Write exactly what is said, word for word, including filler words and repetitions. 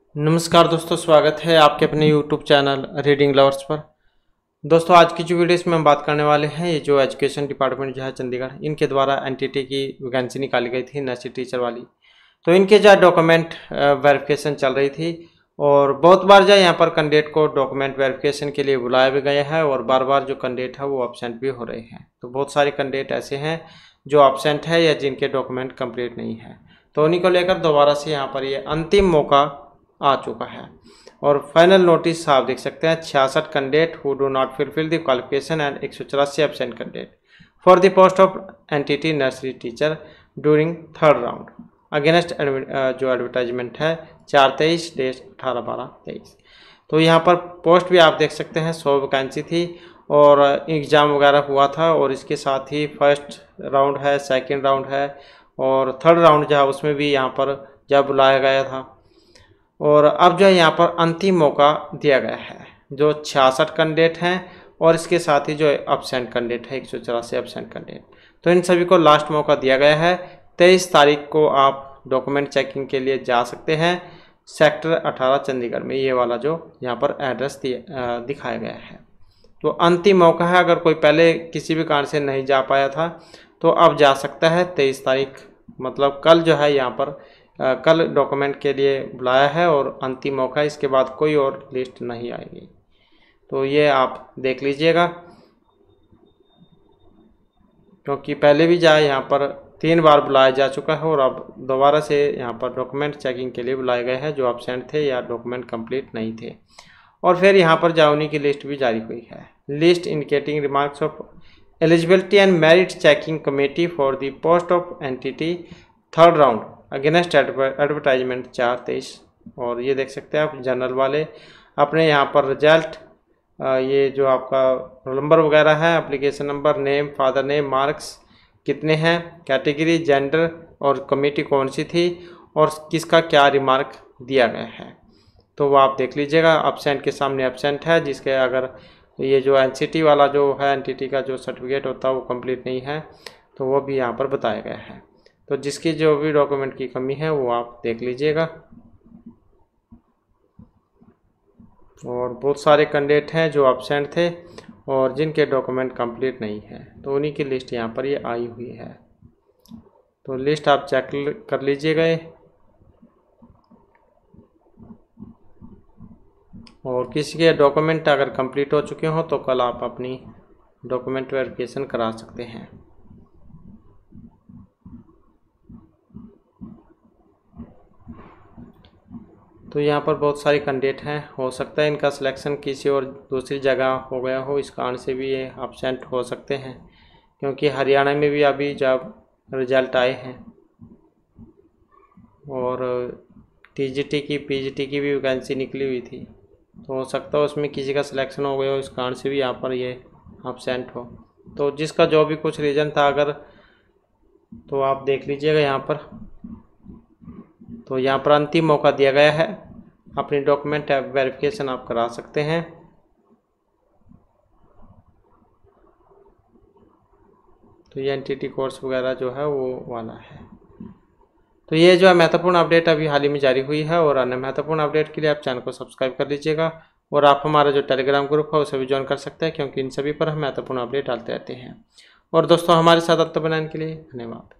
नमस्कार दोस्तों, स्वागत है आपके अपने यूट्यूब चैनल रीडिंग लवर्स पर। दोस्तों आज की जो वीडियो इसमें हम बात करने वाले हैं, ये जो एजुकेशन डिपार्टमेंट जो है चंडीगढ़, इनके द्वारा एनटीटी की वैकेंसी निकाली गई थी नर्सरी टीचर वाली। तो इनके जो डॉक्यूमेंट वेरिफिकेशन चल रही थी और बहुत बार जो यहाँ पर कैंडिडेट को डॉक्यूमेंट वेरिफिकेशन के लिए बुलाया भी गया है और बार बार जो कैंडिडेट है वो एब्सेंट भी हो रहे हैं। तो बहुत सारे कैंडिडेट ऐसे हैं जो एब्सेंट है या जिनके डॉक्यूमेंट कंप्लीट नहीं है। तो उन्हीं को लेकर दोबारा से यहाँ पर ये अंतिम मौका आ चुका है और फाइनल नोटिस आप देख सकते हैं। छियासठ candidate who do not fulfil the qualification and एक सौ चौरासी absent candidate for the post of NTT nursery teacher during third round against जो एडवर्टाइजमेंट है चार तेईस डेट अठारह बारह तेईस। तो यहाँ पर पोस्ट भी आप देख सकते हैं, सौ वैकेंसी थी और एग्ज़ाम वगैरह हुआ था और इसके साथ ही फर्स्ट राउंड है, सेकेंड राउंड है और थर्ड राउंड जो है उसमें भी यहाँ पर जब बुलाया गया था। और अब जो है यहाँ पर अंतिम मौका दिया गया है जो छियासठ कैंडिडेट हैं और इसके साथ ही जो एब्सेंट कैंडिडेट है एक सौ चौरासी एब्सेंट कैंडिडेट। तो इन सभी को लास्ट मौका दिया गया है। तेईस तारीख को आप डॉक्यूमेंट चेकिंग के लिए जा सकते हैं सेक्टर अठारह चंडीगढ़ में, ये वाला जो यहाँ पर एड्रेस दिखाया गया है। तो अंतिम मौका है, अगर कोई पहले किसी भी कारण से नहीं जा पाया था तो अब जा सकता है। तेईस तारीख मतलब कल जो है यहाँ पर आ, कल डॉक्यूमेंट के लिए बुलाया है और अंतिम मौका, इसके बाद कोई और लिस्ट नहीं आएगी। तो ये आप देख लीजिएगा, क्योंकि पहले भी जाए यहाँ पर तीन बार बुलाया जा चुका है और अब दोबारा से यहाँ पर डॉक्यूमेंट चेकिंग के लिए बुलाए गए हैं जो एब्सेंट थे या डॉक्यूमेंट कंप्लीट नहीं थे। और फिर यहाँ पर जाउनी की लिस्ट भी जारी हुई है। List indicating remarks of eligibility and merit checking committee for the post of NTT third round against advertisement चार तेईस। और ये देख सकते हैं आप जनरल वाले अपने यहाँ पर रिजल्ट, ये जो आपका रोल नंबर वगैरह है, application number, name, father name, marks कितने हैं, कैटेगरी, जेंडर और कमेटी कौन सी थी और किसका क्या रिमार्क दिया गया है। तो वो आप देख लीजिएगा। एब्सेंट के सामने एब्सेंट है, जिसके अगर ये जो एनसीटी वाला जो है एनटीटी का जो सर्टिफिकेट होता है वो कंप्लीट नहीं है तो वो भी यहाँ पर बताया गया है। तो जिसकी जो भी डॉक्यूमेंट की कमी है वो आप देख लीजिएगा। और बहुत सारे कैंडिडेट हैं जो एब्सेंट थे और जिनके डॉक्यूमेंट कंप्लीट नहीं है, तो उन्हीं की लिस्ट यहाँ पर ये आई हुई है। तो लिस्ट आप चेक कर लीजिएगा। और किसी के डॉक्यूमेंट अगर कंप्लीट हो चुके हों तो कल आप अपनी डॉक्यूमेंट वेरिफिकेशन करा सकते हैं। तो यहाँ पर बहुत सारे कैंडिडेट हैं, हो सकता है इनका सिलेक्शन किसी और दूसरी जगह हो गया हो, इस कारण से भी ये एब्सेंट हो सकते हैं। क्योंकि हरियाणा में भी अभी जब रिजल्ट आए हैं और टीजीटी की पीजीटी की भी वैकेंसी निकली हुई थी, तो हो सकता है उसमें किसी का सिलेक्शन हो गया हो, इस कारण से भी यहाँ पर ये एब्सेंट हो। तो जिसका जो भी कुछ रीज़न था अगर, तो आप देख लीजिएगा यहाँ पर। तो यहाँ पर अंतिम मौका दिया गया है, अपनी डॉक्यूमेंट वेरिफिकेशन आप करा सकते हैं। तो ये एनटीटी कोर्स वगैरह जो है वो वाला है। तो ये जो है महत्वपूर्ण अपडेट अभी हाल ही में जारी हुई है और अन्य महत्वपूर्ण अपडेट के लिए आप चैनल को सब्सक्राइब कर लीजिएगा और आप हमारा जो टेलीग्राम ग्रुप है उसे भी ज्वाइन कर सकते हैं, क्योंकि इन सभी पर हम महत्वपूर्ण अपडेट डालते रहते हैं। और दोस्तों हमारे साथ अब तक बनाने के लिए धन्यवाद।